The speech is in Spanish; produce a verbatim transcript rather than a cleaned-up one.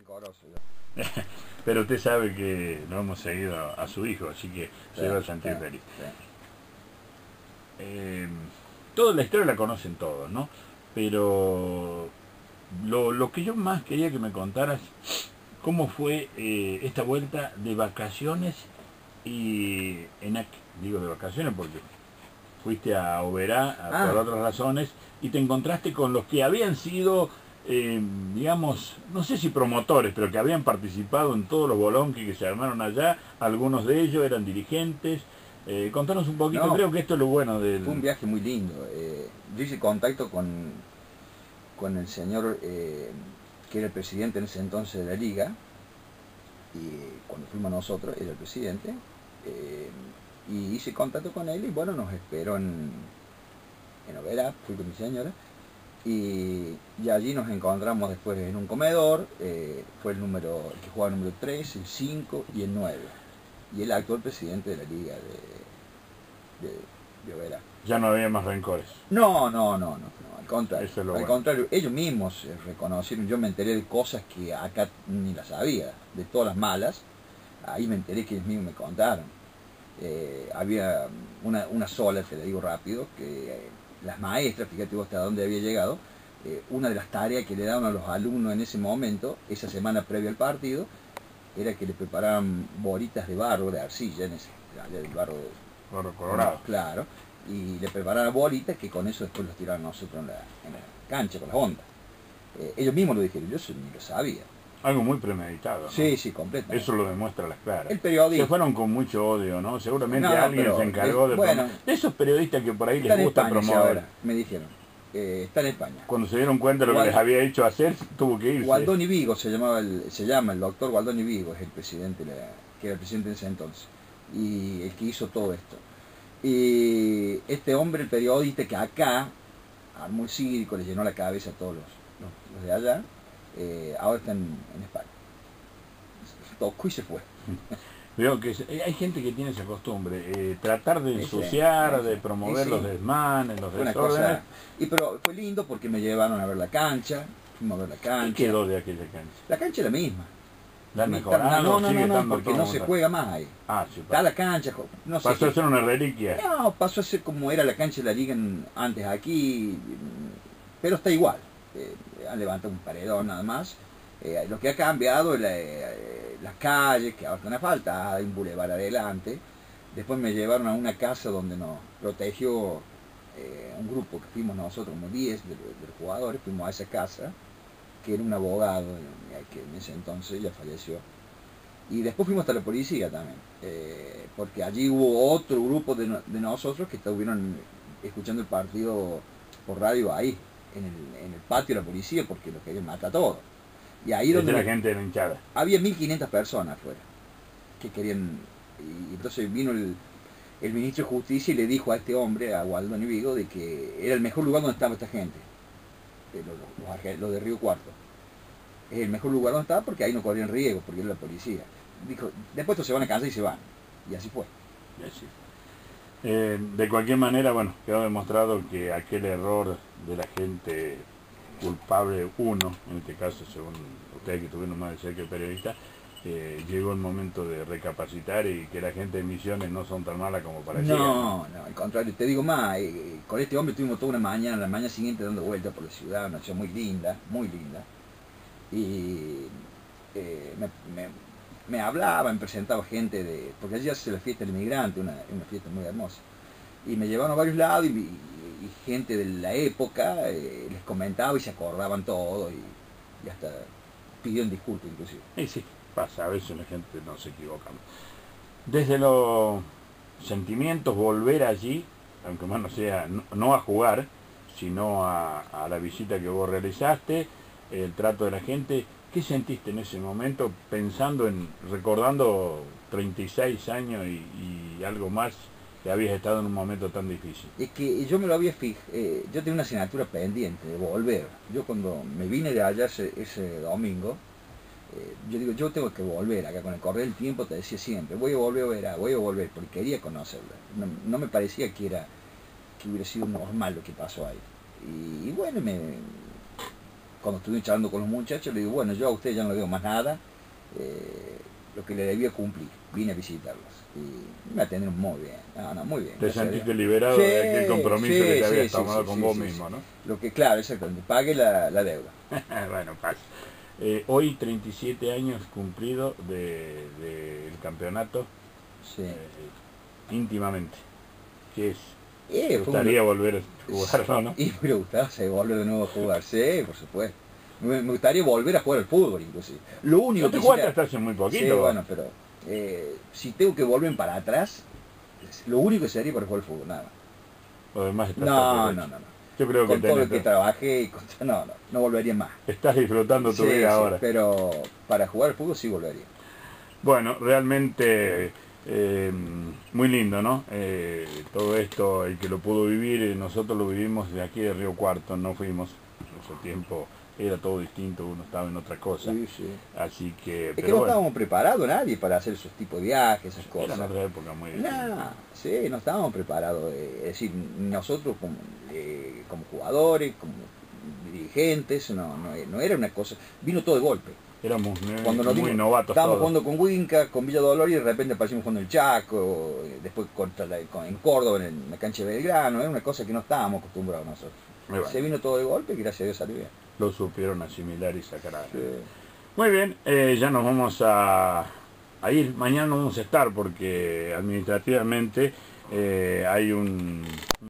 rencoroso. Pero usted sabe que no hemos seguido a su hijo, así que sí, se va a sentir sí, feliz. Sí. Eh, toda la historia la conocen todos, ¿no? Pero lo, lo que yo más quería que me contaras, ¿cómo fue eh, esta vuelta de vacaciones? Y en digo de vacaciones porque fuiste a Oberá ah. por otras razones y te encontraste con los que habían sido, eh, digamos, no sé si promotores, pero que habían participado en todos los bolonquis que se armaron allá. Algunos de ellos eran dirigentes. Eh, contanos un poquito, no, creo que esto es lo bueno del... Fue un viaje muy lindo. Eh, yo hice contacto con, con el señor eh, que era el presidente en ese entonces de la liga, y cuando fuimos nosotros, era el presidente, eh, y hice contacto con él y bueno, nos esperó en, en Oberá, fui con mi señora, y, y allí nos encontramos después en un comedor. Eh, fue el número, el que jugaba el número tres, el cinco y el nueve, y el actual presidente de la liga de, de, de Oberá. Ya no había más rencores. No, no, no, no, no al contrario, Eso es lo al bueno. contrario, ellos mismos eh, reconocieron. Yo me enteré de cosas que acá ni las sabía, de todas las malas. Ahí me enteré que ellos mismos me contaron. Eh, había una, una sola, te la digo rápido, que eh, las maestras, fíjate vos hasta dónde había llegado, eh, una de las tareas que le daban a los alumnos en ese momento, esa semana previa al partido, era que le prepararan bolitas de barro, de arcilla, en ese, del barro, de, barro colorado. No, claro, y le prepararan bolitas que con eso después los tiraron nosotros en la, en la cancha con las ondas. Eh, ellos mismos lo dijeron, yo ni lo sabía. Algo muy premeditado, ¿no? Sí, sí, completamente. Eso lo demuestra las claras. El periodista. Se fueron con mucho odio, ¿no? Seguramente no, alguien pero, se encargó eh, de... Bueno, de esos periodistas que por ahí les gusta España, promover. Ahora, me dijeron, eh, está en España. Cuando se dieron cuenta de lo Guald... que les había hecho hacer, tuvo que irse. Gualdoni Vigo se llamaba el, se llama el doctor Gualdoni Vigo, es el presidente, la, que era el presidente en ese entonces, y el que hizo todo esto. Y este hombre, el periodista que acá armó el circo, le llenó la cabeza a todos los, los, los de allá, eh, ahora está en, en España. Tocó y se fue. Veo que hay gente que tiene esa costumbre, eh, tratar de ensuciar, de promover sí, sí. los desmanes, los fue desórdenes. Y pero fue lindo porque me llevaron a ver la cancha, fuimos a ver la cancha. ¿Qué quedó de aquella cancha? La cancha es la misma. ¿La mejoraron? No, no, no, no, porque no se juega más ahí. Ah, sí, está la cancha. No sé pasó a ser una reliquia. No, pasó a ser como era la cancha de la liga en, antes aquí, pero está igual. Eh, han levantado un paredón nada más. Eh, lo que ha cambiado es la, eh, las calles, que ahora están asfaltadas, hay un bulevar adelante. Después me llevaron a una casa donde nos protegió eh, un grupo que fuimos nosotros, como diez de, de los jugadores, fuimos a esa casa, que era un abogado, que en ese entonces ya falleció. Y después fuimos hasta la policía también, eh, porque allí hubo otro grupo de, no, de nosotros que estuvieron escuchando el partido por radio ahí, en el, en el patio de la policía, porque lo querían matar a todos. Y ahí donde la gente era hinchada. Había mil quinientas personas afuera que querían, y entonces vino el, el ministro de Justicia y le dijo a este hombre, a Gualdoni Vigo, de que era el mejor lugar donde estaba esta gente, los, los, los, los de Río Cuarto. Es el mejor lugar donde estaba porque ahí no corrían riesgo, porque era la policía. Dijo, después estos se van a casa y se van. Y así fue. Así. Eh, de cualquier manera, bueno, quedó demostrado que aquel error de la gente culpable uno, en este caso según ustedes que tuvieron más de cerca el periodista, eh, llegó el momento de recapacitar y que la gente de Misiones no son tan malas como parecía. No, no, al contrario, te digo más, eh, con este hombre estuvimos toda una mañana, la mañana siguiente dando vueltas por la ciudad, una ciudad muy linda, muy linda, y eh, me, me, me hablaba, me presentaba gente de, porque allí hace la fiesta del inmigrante, una, una fiesta muy hermosa, y me llevaron a varios lados y, y y gente de la época eh, les comentaba y se acordaban todo y, y hasta pidieron disculpas inclusive. Sí, sí, pasa, a veces la gente no se equivoca. Desde los sentimientos, volver allí, aunque más no sea, no, no a jugar, sino a, a la visita que vos realizaste, el trato de la gente, ¿qué sentiste en ese momento pensando en, recordando treinta y seis años y, y algo más, que habías estado en un momento tan difícil? Es que yo me lo había fijado, eh, yo tenía una asignatura pendiente de volver. Yo cuando me vine de allá ese, ese domingo, eh, yo digo, yo tengo que volver acá, con el correr del tiempo te decía siempre, voy a volver a ver, voy a volver, porque quería conocerla. No, no me parecía que era que hubiera sido normal lo que pasó ahí. Y, y bueno, me, cuando estuve charlando con los muchachos, le digo, bueno, yo a usted ya no le digo más nada, eh, lo que le debía cumplir, vine a visitarlos. Y me atendieron muy bien, no, no, muy bien. Te sentiste liberado sí, de aquel compromiso sí, que te habías sí, tomado sí, con sí, vos sí, mismo, sí. ¿no? Lo que, claro, exactamente, pague la, la deuda. Bueno, pasa. Eh, hoy treinta y siete años cumplidos del de, de campeonato, sí. eh, íntimamente. ¿Qué es? Eh, ¿Te gustaría un... volver a jugarlo, no? Y me gustaría volver de nuevo a jugar, sí, por supuesto. Me, me gustaría volver a jugar al fútbol, inclusive. Lo único no te que jugaste hasta hace muy poquito. Sí, bueno, pero eh, si tengo que volver para atrás, lo único que sería para jugar al fútbol, nada más. Lo demás está no, no, no, no. Yo creo con que todo lo que trabajé, y con... no, no, no volvería más. Estás disfrutando tu sí, vida sí, ahora. Pero para jugar al fútbol sí volvería. Bueno, realmente eh, muy lindo, ¿no? Eh, todo esto, el que lo pudo vivir, nosotros lo vivimos de aquí de Río Cuarto, no fuimos, en ese tiempo era todo distinto, uno estaba en otra cosa. Sí, sí. Así que... Es pero que no bueno, estábamos preparados nadie para hacer esos tipos de viajes, esas cosas. Era otra época muy distinta. Nah, sí, no estábamos preparados. Eh, es decir, nosotros como, eh, como jugadores, como dirigentes, no, no, no era una cosa... Vino todo de golpe. Éramos muy, Cuando nos muy dimos, novatos estábamos todos. jugando con Winca, con Villa Dolor y de repente aparecimos jugando en el Chaco, después contra la, con, en Córdoba, en la cancha de Belgrano. Era una cosa que no estábamos acostumbrados nosotros. Bueno. Se vino todo de golpe y gracias a Dios salió bien. Lo supieron asimilar y sacar a... Sí. Muy bien, eh, ya nos vamos a, a ir. Mañana no vamos a estar porque administrativamente eh, hay un...